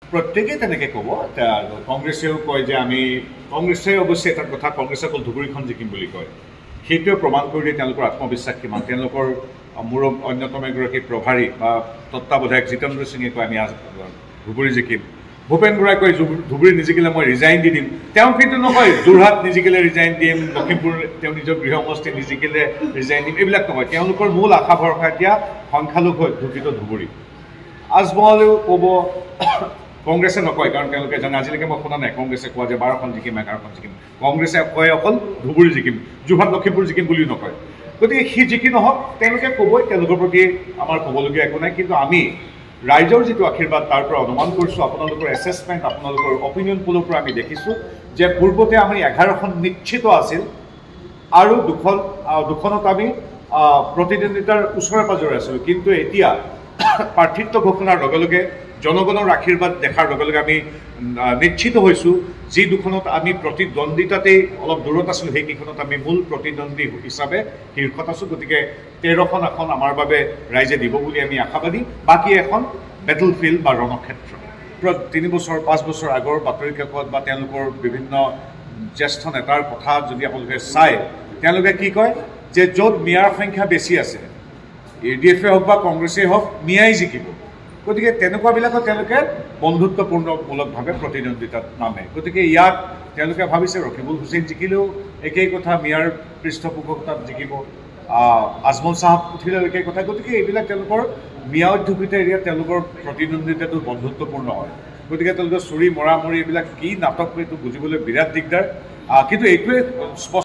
প্ৰত্যেকেই তেনেকৈ ক'ব। কংগ্ৰেছেও কয় যে আমি কংগ্ৰেছে অৱশ্যে এটা কথা, কংগ্ৰেছে অকল ধুবুৰীখন জিকিম বুলি কয়। সেইটোৱে প্ৰমাণ কৰি দিয়ে তেওঁলোকৰ আত্মবিশ্বাস কিমান। তেওঁলোকৰ মোৰ অন্যতম এগৰাকী প্ৰভাৰী বা তত্ত্বাৱধায়ক জিতেন্দ্ৰ সিঙে কয় আমি ধুবুৰী জিকিম। ভূপেন বৰাই কয় ধুবুৰী নিজিকিলে মই ৰিজাইন দি দিম। তেওঁ কিন্তু নকয় যোৰহাট নিজিকিলে ৰিজাইন দিম, লখিমপুৰ তেওঁ নিজৰ গৃহ সমষ্টি নিজিকিলে ৰিজাইন দিম, এইবিলাক নকয়। তেওঁলোকৰ মূল আশা ভৰসা এতিয়া সংখ্যালঘু অধ্যুষিত ধুবুৰী। আজমলেও ক'ব, কংগ্ৰেছে নকয়, কাৰণ তেওঁলোকে জানে, আজিলৈকে মই শুনা নাই কংগ্ৰেছে কোৱা যে 12খন জিকিম 11খন জিকিম। কংগ্ৰেছে কয় অকল ধুবুৰী জিকিম, যোৰহাট লখিমপুৰ জিকিম বুলিও নকয়। গতিকে সি জিকি নহওক, তেওঁলোকে ক'বই, তেওঁলোকৰ প্ৰতি আমাৰ ক'বলগীয়া একো নাই। কিন্তু আমি ৰাইজৰ যিটো আশীৰ্বাদ তাৰ পৰা অনুমান কৰিছোঁ, আপোনালোকৰ এছেছমেণ্ট, আপোনালোকৰ অপিনিয়ন পোলৰ পৰা আমি দেখিছোঁ যে পূৰ্বতে আমি 11খন নিশ্চিত আছিল আৰু দুখনত আমি প্ৰতিদ্বন্দ্বিতাৰ ওচৰে পাজৰে আছিলোঁ। কিন্তু এতিয়া প্ৰাৰ্থিত্ব ঘোষণাৰ লগে লগে জনগণৰ আশীৰ্বাদ দেখাৰ লগে লগে আমি নিশ্চিত হৈছোঁ যি দুখনত আমি প্ৰতিদ্বন্দ্বিতাতেই অলপ দূৰত আছিলোঁ, সেইকেইখনত আমি মূল প্ৰতিদ্বন্দ্বী হিচাপে শীৰ্ষত আছোঁ। গতিকে 13খন আসন আমাৰ বাবে ৰাইজে দিব বুলি আমি আশাবাদী। বাকী এখন বেটল ফিল্ড বা ৰণক্ষেত্ৰ। 3 বছৰ 5 বছৰ আগৰ বাতৰি কাকত বা তেওঁলোকৰ বিভিন্ন জ্যেষ্ঠ নেতাৰ কথা যদি আপোনালোকে চায়, তেওঁলোকে কি কয় যে য'ত মিয়াৰ সংখ্যা বেছি আছে, ADF-এ হওক বা কংগ্ৰেছেই হওক, মিয়াই জিকিব। গতিকে তেনেকুৱাবিলাকত তেওঁলোকে বন্ধুত্বপূৰ্ণমূলকভাৱে প্ৰতিদ্বন্দ্বিতাত নামে। গতিকে ইয়াত তেওঁলোকে ভাবিছে ৰকিবুল হুছেইন জিকিলেও একেই কথা, মিয়াৰ পৃষ্ঠপোষকতাত জিকিব, আজমল চাহাব উঠিলেও একেই কথা। গতিকে এইবিলাক তেওঁলোকৰ মিয়া অধ্যুষিত এৰিয়াত তেওঁলোকৰ প্ৰতিদ্বন্দ্বিতাটো বন্ধুত্বপূৰ্ণ হয়। গতিকে তেওঁলোকে চুৰি মৰামৰি এইবিলাক কি নাটক, এইটো বুজিবলৈ বিৰাট দিগদাৰ। কিন্তু এইটোৱে স্পষ্ট